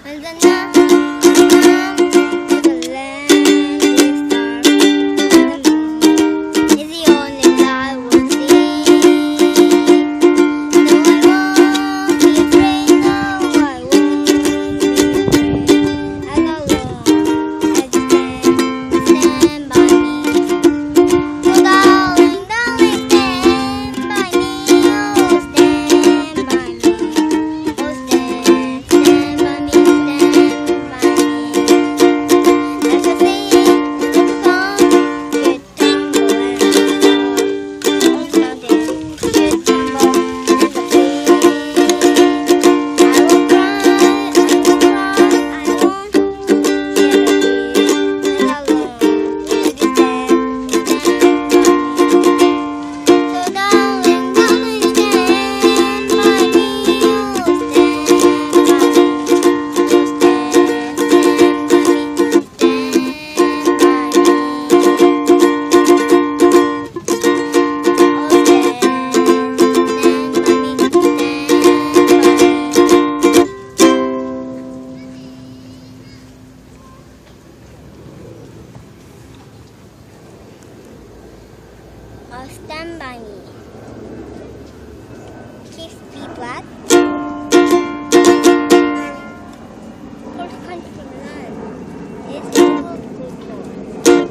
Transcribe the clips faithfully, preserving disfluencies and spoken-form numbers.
And the night is a landing star. The moon is the only light I will see. No, I won't be afraid. No, I won't be afraid. As long as you stand, stand by me. So darling, darling, stand by me. Oh, stand by me. Oh, stand, stand by me, stand by me. As I sing the song, should tumble and fall. Oh, someday should tumble and fall. I will cry, I will cry, I won't shed a tear. As long as you stand, stand by me. So darling, darling, stand by me. Oh, stand by me. Oh, stand, stand by me. Stand by me. Oh, stand, stand by me. Stand by me. Oh, stand by me. Kiss be black. Horse country land is full of good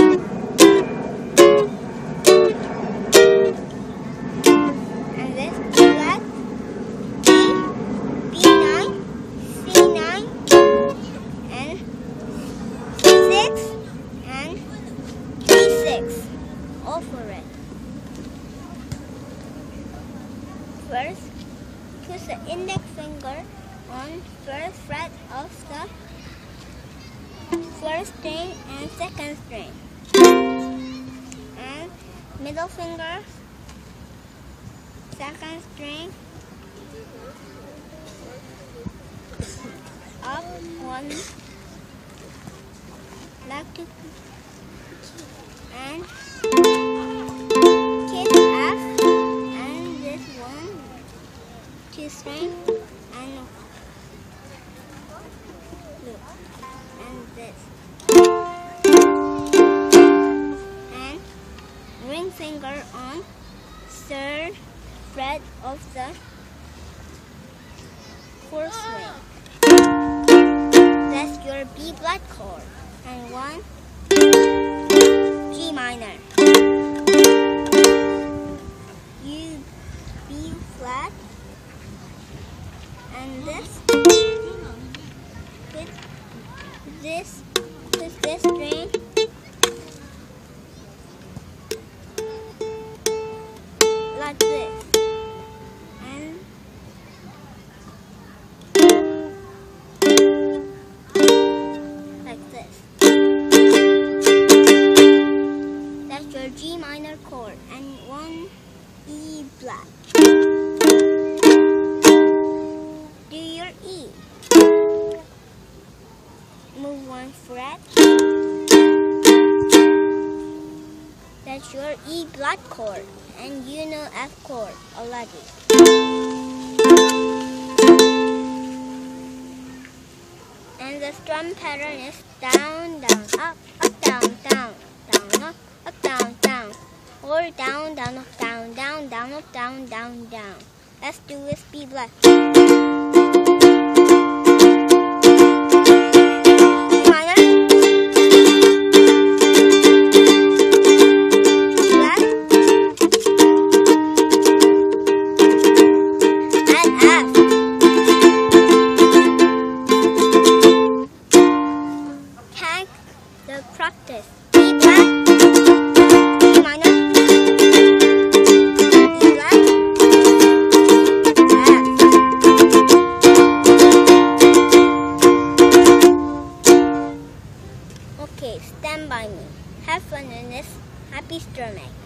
and this black B, B nine, C nine, and C six, and D six. All for it. First, put the index finger on first fret of the first string and second string, and middle finger, second string, up one, left to, and kiss F, and this one, two string, and look, and this, and ring finger on third fret of the fourth string. That's your B flat chord, and one G minor. You B flat, and this with this with this string, like this, and like this. That's your G minor chord, and one E flat. Do your E. Move one fret. That's your E flat chord, and you know F chord already. And the strum pattern is down, down, up, up, down, down, down, up, up, down, down, or down, down, up, down, down, down, up, down, down, down. Let's do this B flat. The practice. B flat, B minor, E flat, F. Okay, stand by me. Have fun in this. Happy strumming.